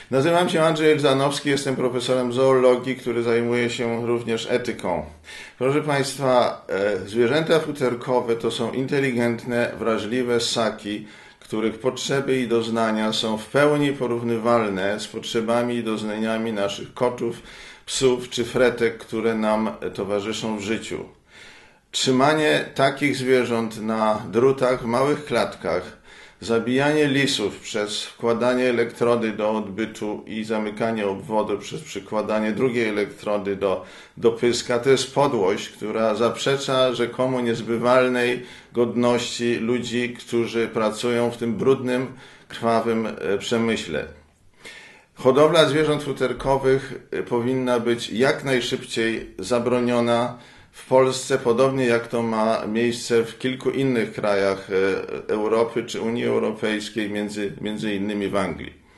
Nazywam się Andrzej Elżanowski, jestem profesorem zoologii, który zajmuje się również etyką. Proszę Państwa, zwierzęta futerkowe to są inteligentne, wrażliwe ssaki, których potrzeby i doznania są w pełni porównywalne z potrzebami i doznaniami naszych kotów, psów czy fretek, które nam towarzyszą w życiu. Trzymanie takich zwierząt na drutach w małych klatkach, zabijanie lisów przez wkładanie elektrody do odbytu i zamykanie obwodu przez przykładanie drugiej elektrody do pyska, to jest podłość, która zaprzecza rzekomo niezbywalnej godności ludzi, którzy pracują w tym brudnym, krwawym przemyśle. Hodowla zwierząt futerkowych powinna być jak najszybciej zabroniona w Polsce, podobnie jak to ma miejsce w kilku innych krajach Europy czy Unii Europejskiej, między innymi w Anglii.